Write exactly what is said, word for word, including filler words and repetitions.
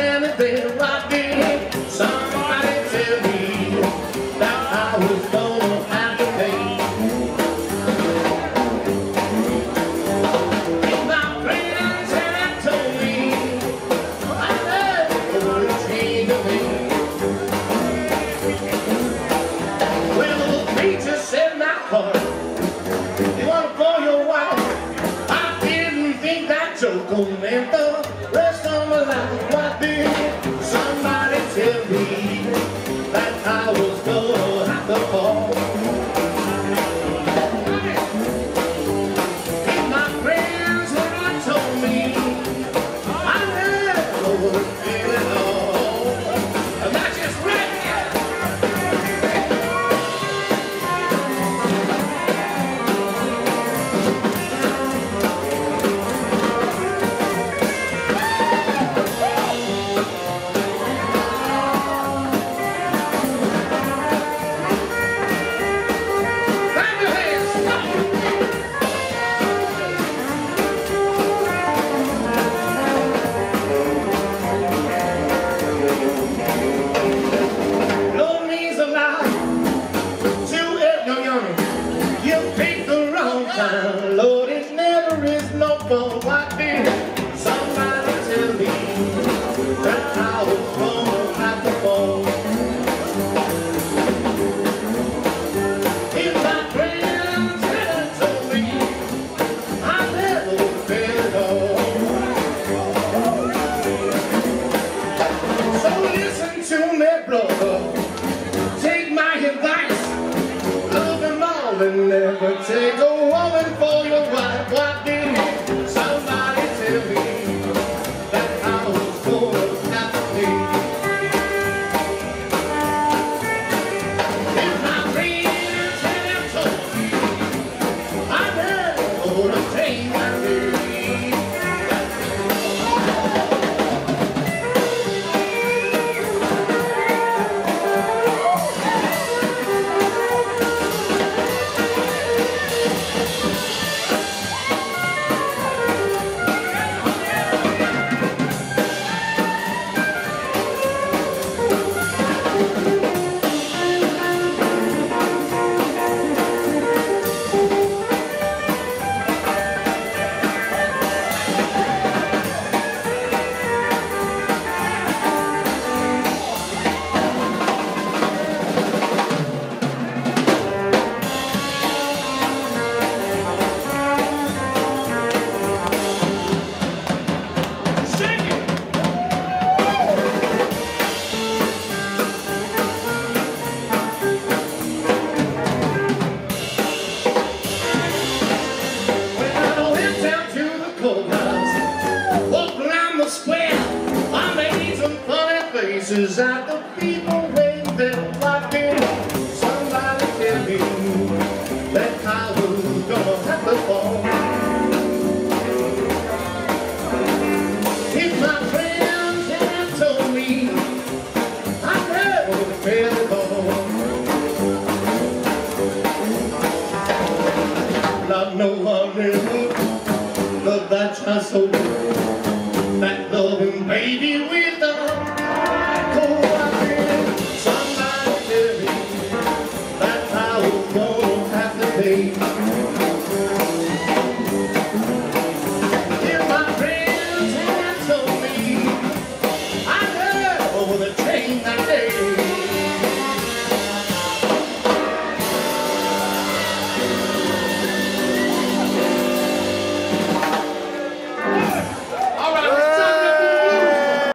standing there, I did. Somebody tell me that I was gonna have to pay. If my friends had told me I never would have changed a thing. Well, the preacher said my heart, you want to for your wife. I didn't think that joke on meant the rest of my life. Why did somebody tell me that I was gonna have to fall? If my friends had told me I never would feel it all. And that's just right. Lord, it never is no fun. Why did somebody tell me that I was gonna have to fall? If my friends had told me I never would feel it all. So listen to me, brother, take my advice, love them all and never take a woman for your wife. Why did somebody tell me that I was gonna have to pay? If my friends had told me I never would have changed my way. At the people wave them like this. Somebody tell me that I was gonna have to fall. If my friends had told me I never would have failed at all. Not no one really love that child so good, that loving baby with the somebody tell me that I was gonna have to pay.